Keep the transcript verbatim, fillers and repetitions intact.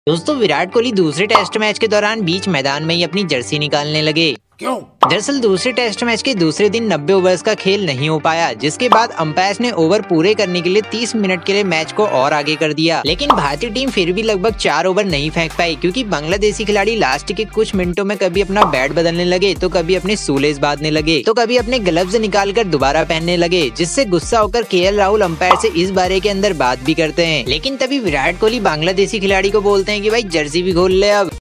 दोस्तों विराट कोहली दूसरे test match के दौरान बीच मैदान में ही अपनी जर्सी निकालने लगे। क्यों? दरअसल दूसरे टेस्ट मैच के दूसरे दिन नब्बे ओवर्स का खेल नहीं हो पाया, जिसके बाद अंपायर ने ओवर पूरे करने के लिए तीस मिनट के लिए मैच को और आगे कर दिया। लेकिन भारतीय टीम फिर भी लगभग चार ओवर नहीं फेंक पाई, क्योंकि बांग्लादेशी खिलाड़ी लास्ट के कुछ मिनटों में कभी अपना बैट बदलने लगे, तो कभी अपने सूलेस बांधने लगे, तो कभी अपने ग्लव्स निकालकर दोबारा पहनने लगे, जिससे गुस्सा होकर के एल राहुल अंपायर से इस बारे के अंदर बात भी करते हैं। लेकिन तभी विराट कोहली बांग्लादेशी खिलाड़ी को बोलते हैं कि भाई जर्सी भी खोल ले अब।